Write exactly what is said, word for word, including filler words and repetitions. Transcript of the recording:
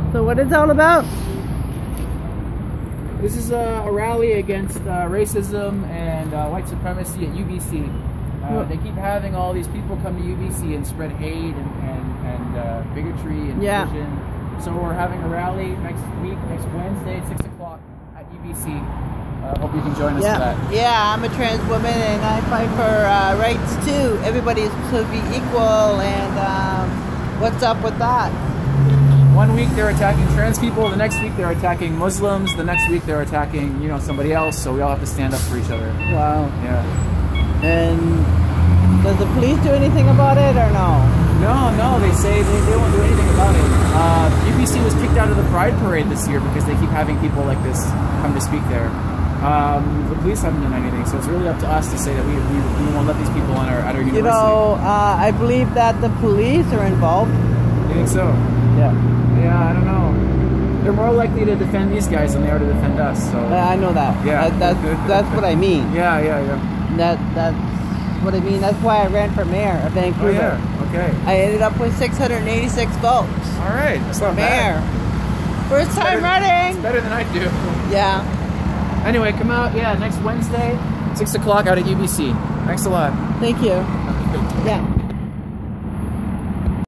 So what is it all about? This is a, a rally against uh, racism and uh, white supremacy at U B C. Uh, they keep having all these people come to U B C and spread hate and, and, and uh, bigotry and yeah. division. So we're having a rally next week, next Wednesday, six o'clock at U B C. I uh, hope you can join us yeah. for that. Yeah, I'm a trans woman and I fight for uh, rights too. Everybody should be equal, and um, what's up with that? One week they're attacking trans people, the next week they're attacking Muslims, the next week they're attacking, you know, somebody else, so we all have to stand up for each other. Wow. Yeah. And does the police do anything about it or no? No, no, they say they, they won't do anything about it. Uh, U B C was kicked out of the Pride Parade this year because they keep having people like this come to speak there. Um, the police haven't done anything, so it's really up to us to say that we, we, we won't let these people on our, at our university. You know, uh, I believe that the police are involved. You think so? Yeah. Yeah, I don't know. They're more likely to defend these guys than they are to defend us. So. Uh, I know that. Yeah. That, that's, that's what I mean. Yeah, yeah, yeah. That That's what I mean. That's why I ran for mayor of Vancouver. Oh, yeah. Okay. I ended up with six hundred eighty-six votes. All right. That's not mayor. bad. First time running. It's better than I do. Yeah. Anyway, come out, yeah, next Wednesday, six o'clock out at U B C. Thanks a lot. Thank you. Yeah.